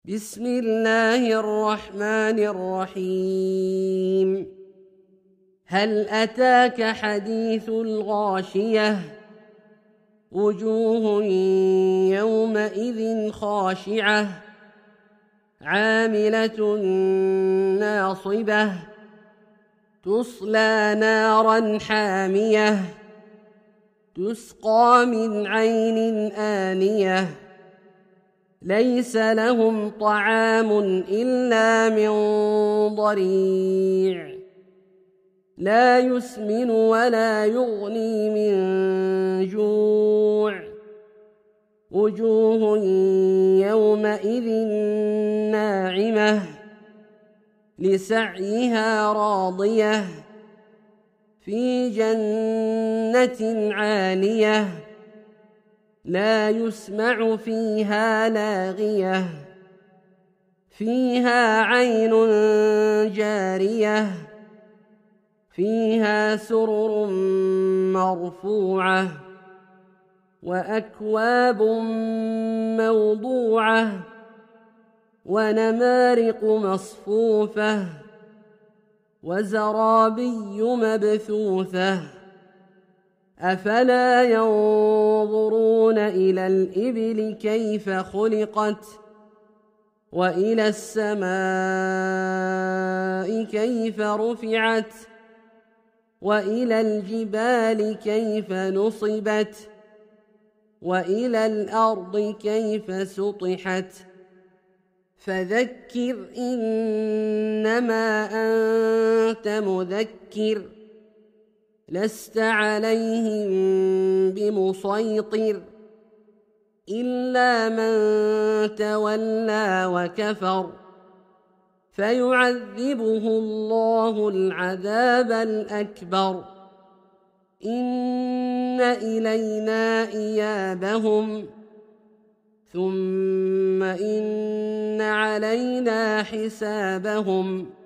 بسم الله الرحمن الرحيم. هل أتاك حديث الغاشية؟ وجوه يومئذ خاشعة عاملة ناصبة تصلى نارا حامية تسقى من عين آنية ليس لهم طعام إلا من ضريع لا يسمن ولا يغني من جوع وجوه يومئذ ناعمة لسعيها راضية في جنة عالية لا يسمع فيها لاغية فيها عين جارية فيها سرر مرفوعة وأكواب موضوعة ونمارق مصفوفة وزرابي مبثوثة أفلا ينظرون إلى الإبل كيف خلقت وإلى السماء كيف رفعت وإلى الجبال كيف نصبت وإلى الأرض كيف سطحت فذكر إنما أنت مذكر لست عليهم بمسيطر إلا من تولى وكفر فيعذبه الله العذاب الأكبر إن إلينا إيابهم ثم إن علينا حسابهم